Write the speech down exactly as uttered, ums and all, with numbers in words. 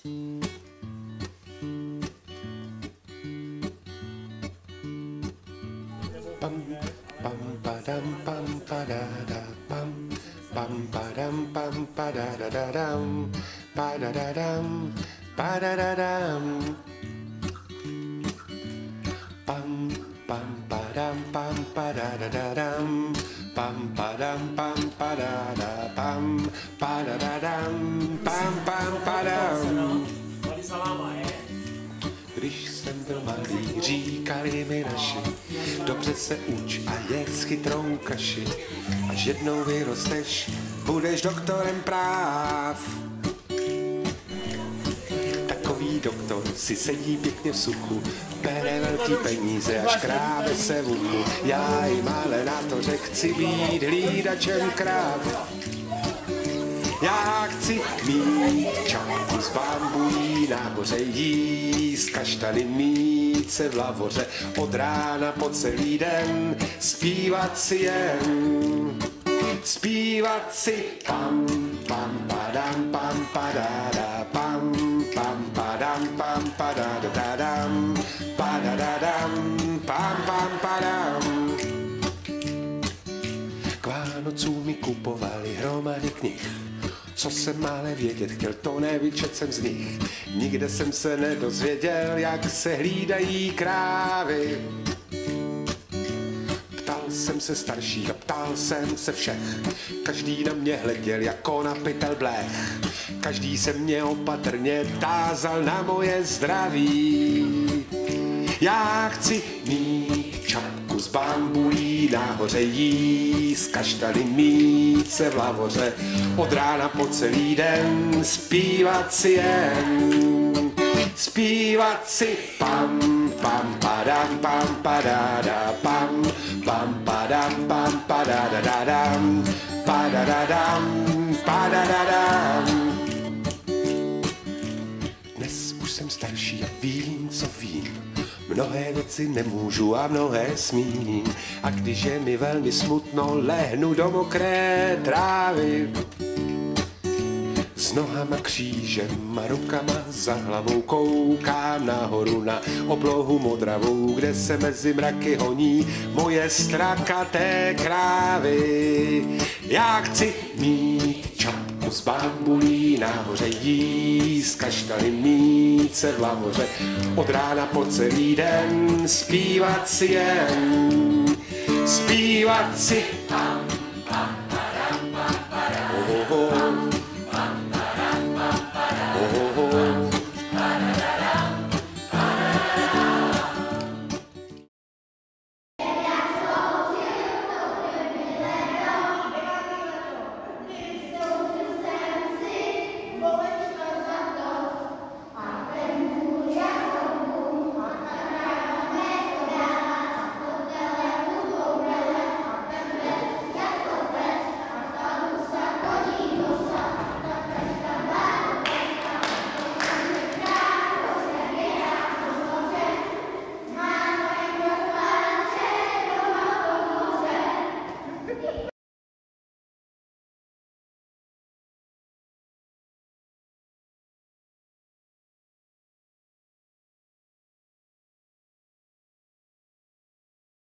Pam, pam, padam, pam, padada, pam, pam, padam, pam, padadadam, padadadam, padadadam. Pam, pam, padam, pam, padadadam, pam, padam, pam, padada, pam, padadadam, pam, pam, padam. Když jsem byl malý, říkali mi naši, dobře se uč a jedz chytrou kaši, až jednou vyrosteš, budeš doktorem práv. Takový doktor si sedí pěkně v suchu, bere velký peníze a škrábe se v uchu. Já jim ale na to řek, chci být hlídačem kráv. Já chci mít čapku z bambuí, nahoře jíst kaštany, mít se v lavoře od rána po celý den, zpívat si jen, zpívat si pam, pam, padam, pam, padada, pam, pam, padam, pam, padadadam, padadadam, pam, pam, padam. K Vánocům mi kupovali hromady knih, co jsem ale vědět chtěl, to nevyčet jsem z nich. Nikde jsem se nedozvěděl, jak se hlídají krávy. Ptal jsem se starších a ptal jsem se všech, každý na mě hleděl jako na pytel blech. Každý se mě opatrně tázal na moje zdraví. Já chci mít čapku z bambulí, nahoře jíst kaštany, mít se v lavoře od rána po celý den, zpívat si jen, zpívat si pam, pam, padam, pam, padada, pam, pam, padam, pam, padadadam, padadadam, padadadam. Dnes už jsem starší a vím, co vím. Mnohé věci nemůžu a mnohé smím. A když je mi velmi smutno, lehnu do mokré trávy. S nohama křížem a rukama za hlavou koukám nahoru na oblohu modravou, kde se mezi mraky honí moje strakaté krávy. Já chci mít čapku z bambulí, nahoře jíst kaštany, mít se v lavoře od rána po celý den, zpívat si jen, zpívat si pam, pam, padam, pam, padam. Oh, oh, oh.